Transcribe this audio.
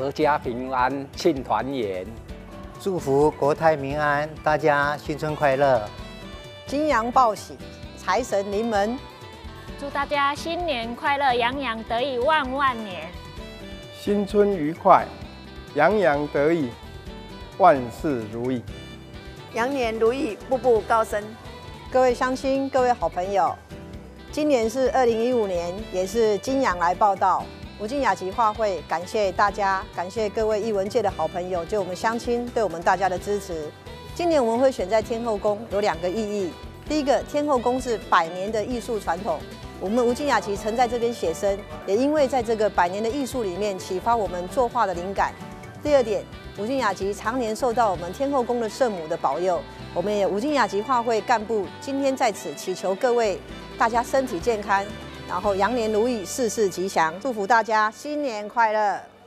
阖家平安，庆团圆。 祝福国泰民安，大家新春快乐！ 金阳报喜，财神临门。 祝大家新年快乐，洋洋得意，万万年。 新春愉快，洋洋得意，万事如意。 羊年如意，步步高升。 各位乡亲，各位好朋友，今年是2015年，也是金阳来报道。吴敬雅集画会感谢大家，感谢各位艺文界的好朋友，就我们乡亲对我们大家的支持。今年我们会选在天后宫，有2个意义。第一个，天后宫是100年的艺术传统，我们吴敬雅集曾在这边写生，也因为在这个100年的艺术里面启发我们作画的灵感。第二点，吴敬雅集常年受到我们天后宫的圣母的保佑，我们也吴敬雅集画会干部今天在此祈求各位大家身体健康，然后羊年如意，事事吉祥，祝福大家新年快乐。